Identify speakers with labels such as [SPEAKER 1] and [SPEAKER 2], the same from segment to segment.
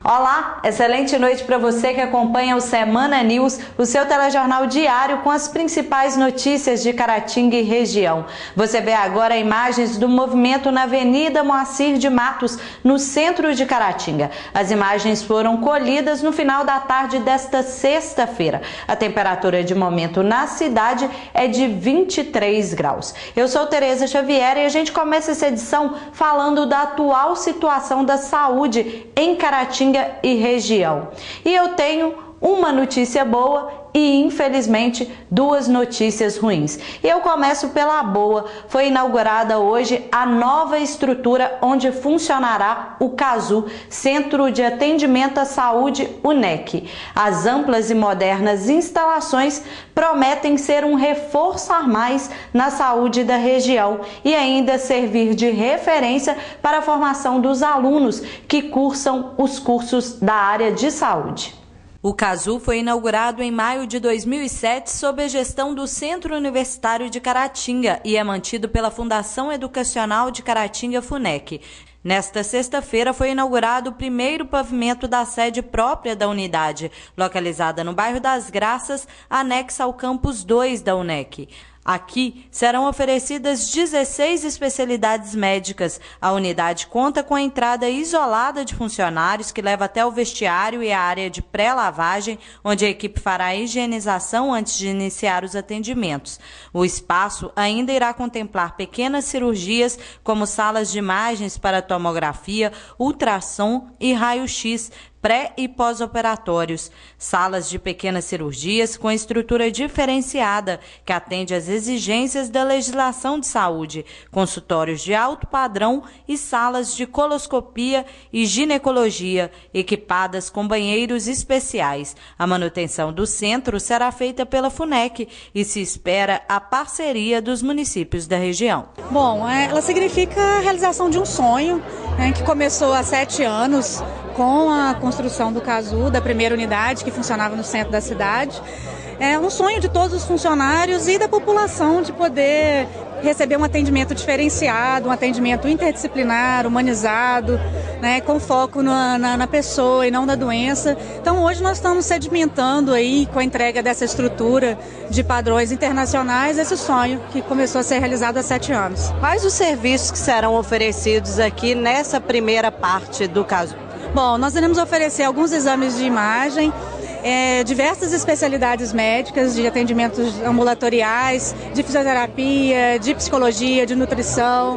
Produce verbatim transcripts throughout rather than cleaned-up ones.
[SPEAKER 1] Olá, excelente noite para você que acompanha o Semana News, o seu telejornal diário com as principais notícias de Caratinga e região. Você vê agora imagens do movimento na Avenida Moacir de Matos, no centro de Caratinga. As imagens foram colhidas no final da tarde desta sexta-feira. A temperatura de momento na cidade é de vinte e três graus. Eu sou Tereza Xavier e a gente começa essa edição falando da atual situação da saúde em Caratinga e região. E eu tenho uma notícia boa e, infelizmente, duas notícias ruins. E eu começo pela boa. Foi inaugurada hoje a nova estrutura onde funcionará o CASU, Centro de Atendimento à Saúde UNEC. As amplas e modernas instalações prometem ser um reforço a mais na saúde da região e ainda servir de referência para a formação dos alunos que cursam os cursos da área de saúde. O CASU foi inaugurado em maio de dois mil e sete sob a gestão do Centro Universitário de Caratinga e é mantido pela Fundação Educacional de Caratinga FUNEC. Nesta sexta-feira foi inaugurado o primeiro pavimento da sede própria da unidade, localizada no bairro das Graças, anexa ao campus dois da UNEC. Aqui serão oferecidas dezesseis especialidades médicas. A unidade conta com a entrada isolada de funcionários que leva até o vestiário e a área de pré-lavagem, onde a equipe fará a higienização antes de iniciar os atendimentos. O espaço ainda irá contemplar pequenas cirurgias, como salas de imagens para tomografia, ultrassom e raio-x, pré- e pós-operatórios, salas de pequenas cirurgias com estrutura diferenciada, que atende às exigências da legislação de saúde, consultórios de alto padrão e salas de coloscopia e ginecologia, equipadas com banheiros especiais. A manutenção do centro será feita pela FUNEC e se espera a parceria dos municípios da região.
[SPEAKER 2] Bom, ela significa a realização de um sonho, né, que começou há sete anos, com a construção do CASU, da primeira unidade que funcionava no centro da cidade. É um sonho de todos os funcionários e da população de poder receber um atendimento diferenciado, um atendimento interdisciplinar, humanizado, né, com foco na, na, na pessoa e não na doença. Então hoje nós estamos sedimentando aí, com a entrega dessa estrutura de padrões internacionais, esse sonho que começou a ser realizado há sete anos.
[SPEAKER 1] Quais os serviços que serão oferecidos aqui nessa primeira parte do CASU?
[SPEAKER 2] Bom, nós iremos oferecer alguns exames de imagem, é, diversas especialidades médicas de atendimentos ambulatoriais, de fisioterapia, de psicologia, de nutrição.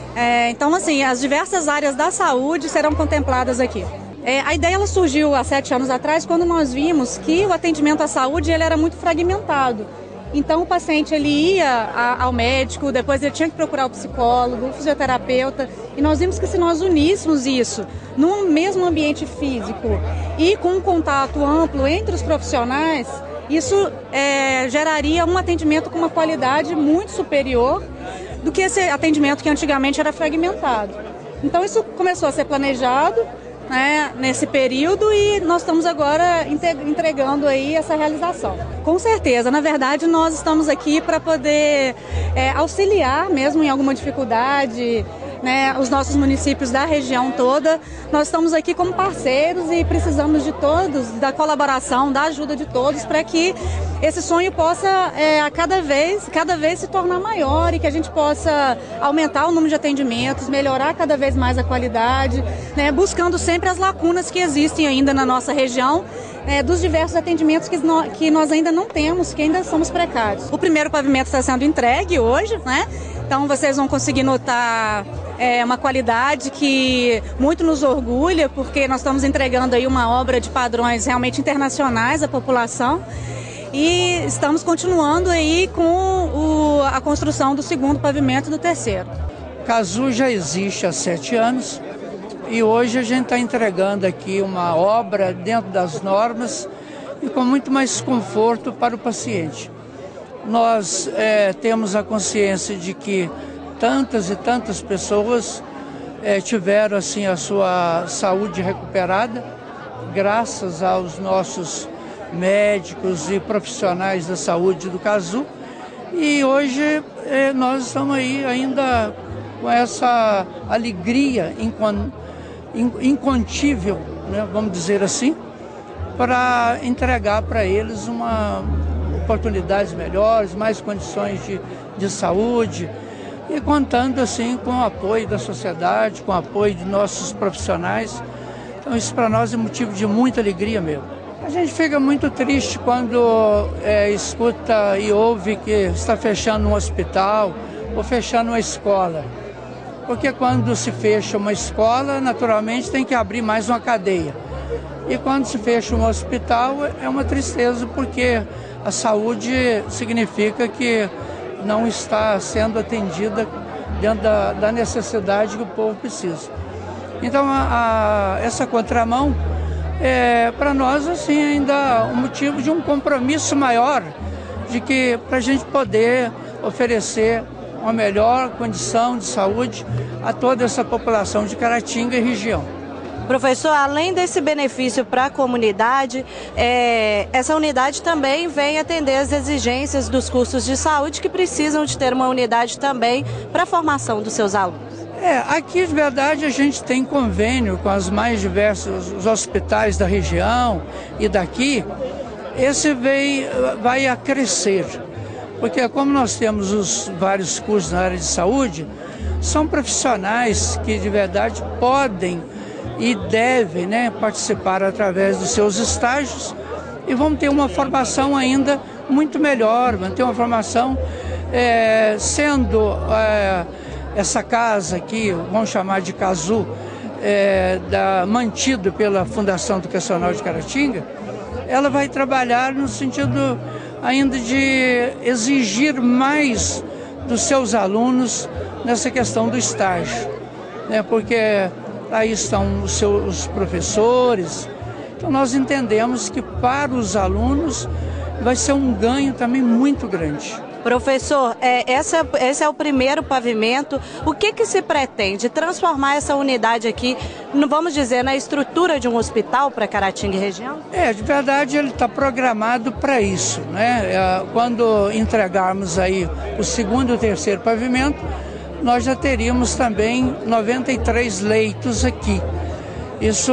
[SPEAKER 2] É, então, assim, as diversas áreas da saúde serão contempladas aqui. É, a ideia ela surgiu há sete anos atrás, quando nós vimos que o atendimento à saúde ele era muito fragmentado. Então o paciente ele ia a, ao médico, depois ele tinha que procurar o psicólogo, o fisioterapeuta, e nós vimos que se nós uníssemos isso num mesmo ambiente físico e com um contato amplo entre os profissionais, isso é, geraria um atendimento com uma qualidade muito superior do que esse atendimento que antigamente era fragmentado. Então isso começou a ser planejado, né, nesse período e nós estamos agora entregando aí essa realização. Com certeza, na verdade nós estamos aqui para poder é, auxiliar mesmo em alguma dificuldade, né, os nossos municípios da região toda. Nós estamos aqui como parceiros e precisamos de todos, da colaboração, da ajuda de todos para que esse sonho possa é, a cada vez, cada vez se tornar maior e que a gente possa aumentar o número de atendimentos, melhorar cada vez mais a qualidade, né, buscando sempre as lacunas que existem ainda na nossa região, é, dos diversos atendimentos que, no, que nós ainda não temos, que ainda somos precários. O primeiro pavimento está sendo entregue hoje, né? Então vocês vão conseguir notar é, uma qualidade que muito nos orgulha, porque nós estamos entregando aí uma obra de padrões realmente internacionais à população. E estamos continuando aí com o, a construção do segundo pavimento e do terceiro.
[SPEAKER 3] O CASU já existe há sete anos e hoje a gente está entregando aqui uma obra dentro das normas e com muito mais conforto para o paciente. Nós é, temos a consciência de que tantas e tantas pessoas é, tiveram assim a sua saúde recuperada graças aos nossos médicos e profissionais da saúde do CASU. E hoje eh, nós estamos aí ainda com essa alegria incon, in, incontível né, vamos dizer assim, para entregar para eles uma oportunidades melhores, mais condições de, de saúde e contando assim com o apoio da sociedade, com o apoio de nossos profissionais. Então isso para nós é motivo de muita alegria mesmo. A gente fica muito triste quando é, escuta e ouve que está fechando um hospital ou fechando uma escola. Porque quando se fecha uma escola, naturalmente tem que abrir mais uma cadeia. E quando se fecha um hospital é uma tristeza, porque a saúde significa que não está sendo atendida dentro da, da necessidade que o povo precisa. Então a, a, essa contramão é para nós assim ainda um motivo de um compromisso maior, de que para a gente poder oferecer uma melhor condição de saúde a toda essa população de Caratinga e região.
[SPEAKER 4] Professor, além desse benefício para a comunidade, é, essa unidade também vem atender as exigências dos cursos de saúde que precisam de ter uma unidade também para a formação dos seus alunos.
[SPEAKER 3] É, aqui de verdade a gente tem convênio com os mais diversos os hospitais da região e daqui. Esse veio, vai a crescer, porque como nós temos os vários cursos na área de saúde, são profissionais que de verdade podem e devem, né, participar através dos seus estágios e vão ter uma formação ainda muito melhor, vão ter uma formação é, sendo é, essa casa aqui, vamos chamar de CASU, é, da, mantido pela Fundação Educacional de Caratinga, ela vai trabalhar no sentido ainda de exigir mais dos seus alunos nessa questão do estágio, né, porque aí estão os seus professores. Então nós entendemos que para os alunos vai ser um ganho também muito grande.
[SPEAKER 4] Professor, é, essa, esse é o primeiro pavimento. O que que se pretende? Transformar essa unidade aqui, vamos dizer, na estrutura de um hospital para Caratinga e região?
[SPEAKER 3] É, de verdade ele está programado para isso, né? Quando entregarmos aí o segundo e o terceiro pavimento, nós já teríamos também noventa e três leitos aqui. Isso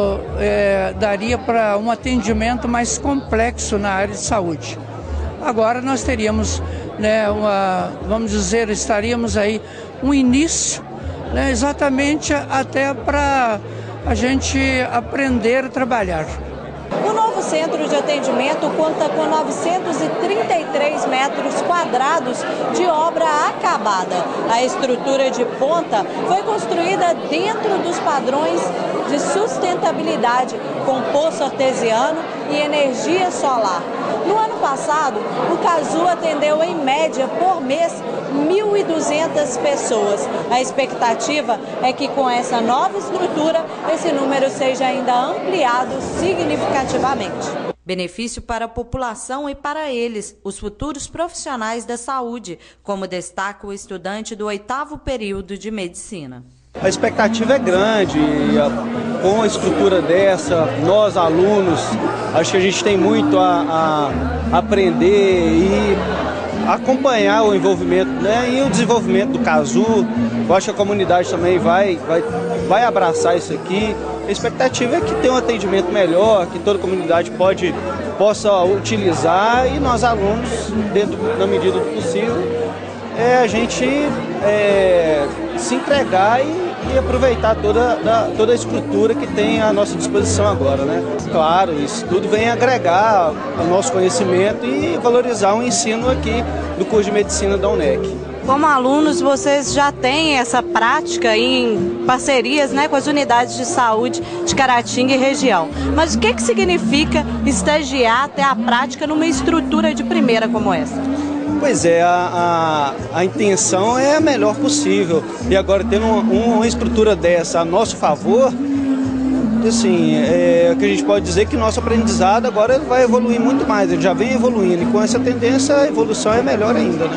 [SPEAKER 3] é, daria para um atendimento mais complexo na área de saúde. Agora nós teríamos, né, uma, vamos dizer, estaríamos aí um início, né, exatamente até para a gente aprender a trabalhar.
[SPEAKER 4] O novo centro de atendimento conta com novecentos e trinta e três metros quadrados de obra acabada. A estrutura de ponta foi construída dentro dos padrões de sustentabilidade, com poço artesiano e energia solar. No ano passado, o CASU atendeu em média por mês mil e duzentas pessoas. A expectativa é que com essa nova estrutura, esse número seja ainda ampliado significativamente. Benefício para a população e para eles, os futuros profissionais da saúde, como destaca o estudante do oitavo período de medicina.
[SPEAKER 5] A expectativa é grande, e a, com a estrutura dessa, nós alunos, acho que a gente tem muito a, a aprender e acompanhar o envolvimento, né, e o desenvolvimento do CASU. Eu acho que a comunidade também vai, vai, vai abraçar isso aqui. A expectativa é que tenha um atendimento melhor, que toda a comunidade pode, possa utilizar e nós alunos, dentro, na medida do possível, é a gente é, se entregar e, e aproveitar toda, da, toda a estrutura que tem à nossa disposição agora, né? Claro, isso tudo vem agregar ao nosso conhecimento e valorizar o ensino aqui do curso de medicina da UNEC.
[SPEAKER 4] Como alunos, vocês já têm essa prática em parcerias, né, com as unidades de saúde de Caratinga e região. Mas o que que significa estagiar, ter a prática numa estrutura de primeira como essa?
[SPEAKER 5] Pois é, a, a, a intenção é a melhor possível. E agora, tendo uma, uma estrutura dessa a nosso favor, assim, é, o que a gente pode dizer é que nosso aprendizado agora vai evoluir muito mais. Ele já vem evoluindo e com essa tendência a evolução é melhor ainda, né?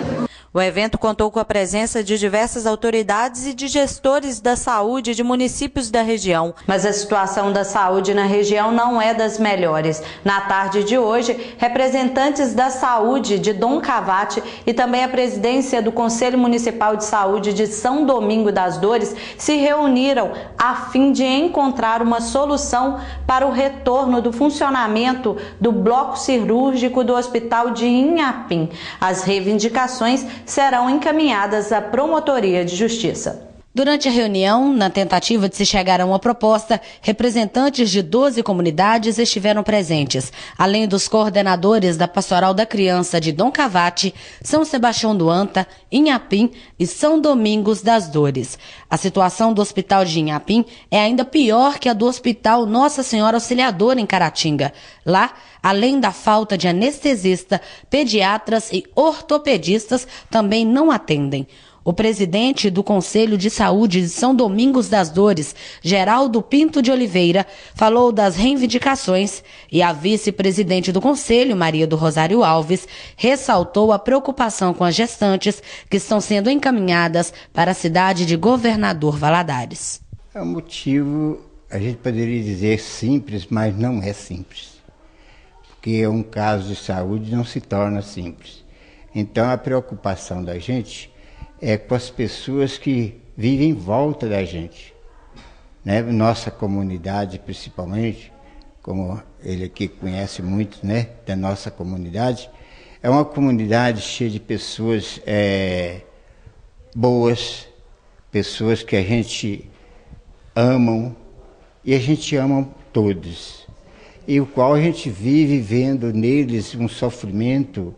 [SPEAKER 1] O evento contou com a presença de diversas autoridades e de gestores da saúde de municípios da região. Mas a situação da saúde na região não é das melhores. Na tarde de hoje, representantes da saúde de Dom Cavate e também a presidência do Conselho Municipal de Saúde de São Domingo das Dores se reuniram a fim de encontrar uma solução para o retorno do funcionamento do bloco cirúrgico do Hospital de Inhapim. As reivindicações serão encaminhadas à Promotoria de Justiça. Durante a reunião, na tentativa de se chegar a uma proposta, representantes de doze comunidades estiveram presentes, além dos coordenadores da Pastoral da Criança de Dom Cavate, São Sebastião do Anta, Inhapim e São Domingos das Dores. A situação do Hospital de Inhapim é ainda pior que a do Hospital Nossa Senhora Auxiliadora em Caratinga. Lá, além da falta de anestesista, pediatras e ortopedistas também não atendem. O presidente do Conselho de Saúde de São Domingos das Dores, Geraldo Pinto de Oliveira, falou das reivindicações e a vice-presidente do Conselho, Maria do Rosário Alves, ressaltou a preocupação com as gestantes que estão sendo encaminhadas para a cidade de Governador Valadares.
[SPEAKER 6] É um motivo, a gente poderia dizer simples, mas não é simples. Porque um caso de saúde não se torna simples. Então a preocupação da gente é com as pessoas que vivem em volta da gente, né? Nossa comunidade principalmente, como ele aqui conhece muito, né, da nossa comunidade, é uma comunidade cheia de pessoas é, boas, pessoas que a gente amam, e a gente ama todos, e o qual a gente vive vendo neles um sofrimento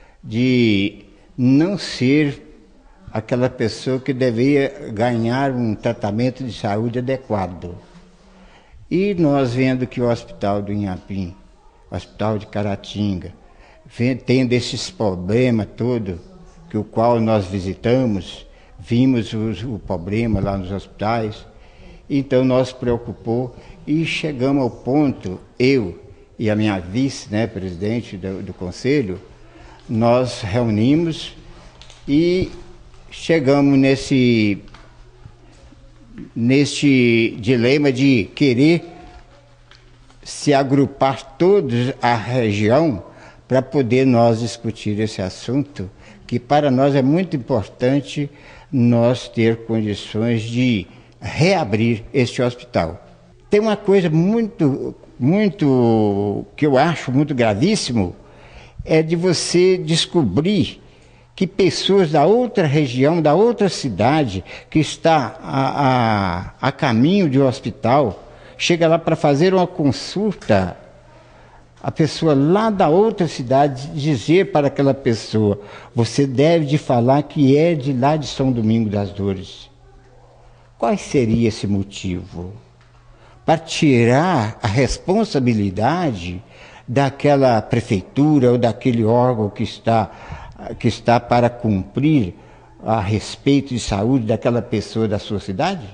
[SPEAKER 6] de não ser aquela pessoa que deveria ganhar um tratamento de saúde adequado. E nós vendo que o Hospital do Inhapim, o Hospital de Caratinga, vem, tendo esses problemas todos, que o qual nós visitamos, vimos o, o problema lá nos hospitais, então nós preocupou e chegamos ao ponto, eu e a minha vice, né, presidente do, do Conselho, nós reunimos e chegamos nesse, nesse dilema de querer se agrupar todos a região para poder nós discutir esse assunto, que para nós é muito importante nós ter condições de reabrir este hospital. Tem uma coisa muito, muito, que eu acho muito gravíssimo, é de você descobrir que pessoas da outra região, da outra cidade, que está a, a, a caminho de um hospital, chega lá para fazer uma consulta, a pessoa lá da outra cidade dizer para aquela pessoa, você deve de falar que é de lá de São Domingos das Dores. Qual seria esse motivo? Para tirar a responsabilidade daquela prefeitura ou daquele órgão que está que está para cumprir a respeito de saúde daquela pessoa da sua cidade?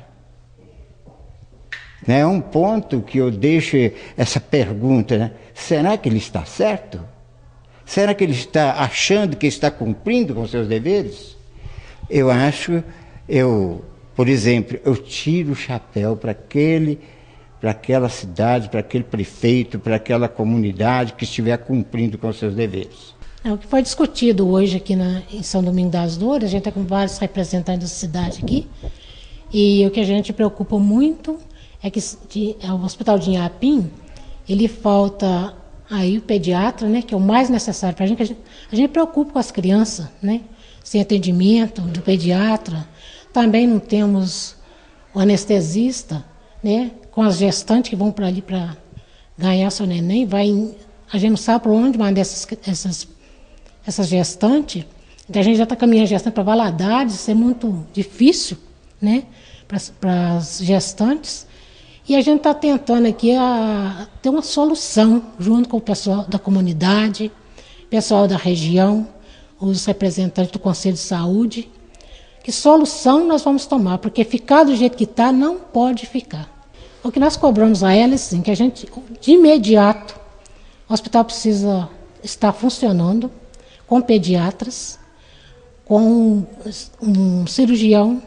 [SPEAKER 6] É um ponto que eu deixo essa pergunta, né? Será que ele está certo? Será que ele está achando que está cumprindo com seus deveres? Eu acho, eu, por exemplo, eu tiro o chapéu para aquele, para aquela cidade, para aquele prefeito, para aquela comunidade que estiver cumprindo com seus deveres.
[SPEAKER 7] É o que foi discutido hoje aqui na, em São Domingos das Dores. A gente está com vários representantes da cidade aqui, e o que a gente preocupa muito é que de, é o Hospital de Inhapim, ele falta aí o pediatra, né, que é o mais necessário para a gente. A gente preocupa com as crianças, né, sem atendimento do pediatra. Também não temos o anestesista, né, com as gestantes que vão para ali para ganhar seu neném. Vai, a gente não sabe para onde mandar essas, essas essas gestantes. Então a gente já está caminhando gestante para Valadares, isso é muito difícil, né, para as gestantes. E a gente está tentando aqui a, ter uma solução junto com o pessoal da comunidade, pessoal da região, os representantes do Conselho de Saúde. Que solução nós vamos tomar, porque ficar do jeito que está não pode ficar. O que nós cobramos a ela é assim, que a gente, de imediato, o hospital precisa estar funcionando, com pediatras, com um cirurgião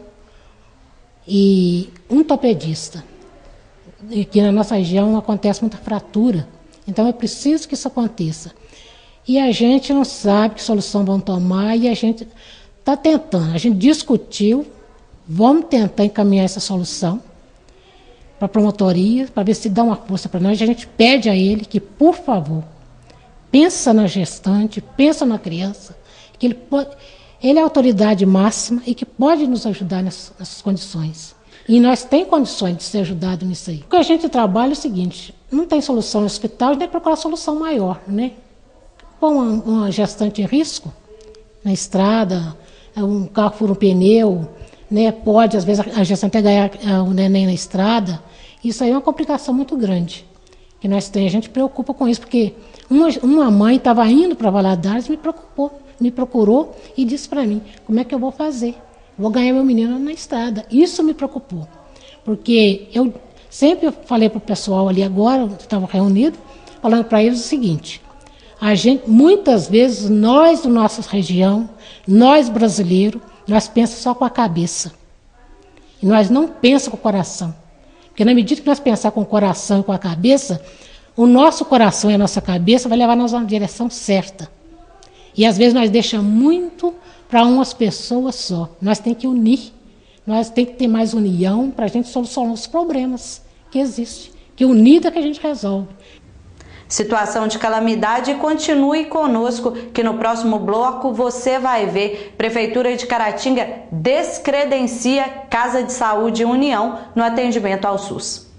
[SPEAKER 7] e um ortopedista. Aqui na nossa região acontece muita fratura, então é preciso que isso aconteça. E a gente não sabe que solução vão tomar e a gente está tentando, a gente discutiu, vamos tentar encaminhar essa solução para a promotoria, para ver se dá uma força para nós. A gente pede a ele que, por favor, pensa na gestante, pensa na criança, que ele, pode, ele é a autoridade máxima e que pode nos ajudar nessas, nessas condições. E nós temos condições de ser ajudados nisso aí. O que a gente trabalha é o seguinte, não tem solução no hospital, a gente tem que procurar solução maior, né? Pôr uma, uma gestante em risco na estrada, um carro fura um pneu, né? Pode, às vezes, a gestante ganhar o neném na estrada. Isso aí é uma complicação muito grande que nós temos. A gente preocupa com isso, porque uma, uma mãe estava indo para Valadares e me preocupou, me procurou e disse para mim, como é que eu vou fazer? Vou ganhar meu menino na estrada. Isso me preocupou, porque eu sempre falei para o pessoal ali agora, estava reunido, falando para eles o seguinte, a gente, muitas vezes, nós da nossa região, nós brasileiros, nós pensamos só com a cabeça. E nós não pensamos com o coração. Porque na medida que nós pensarmos com o coração e com a cabeça, o nosso coração e a nossa cabeça vai levar-nos na direção certa. E às vezes nós deixamos muito para umas pessoas só. Nós temos que unir, nós temos que ter mais união para a gente solucionar os problemas que existem. Que unida que a gente resolve.
[SPEAKER 1] Situação de calamidade, continue conosco que no próximo bloco você vai ver Prefeitura de Caratinga descredencia Casa de Saúde União no atendimento ao SUS.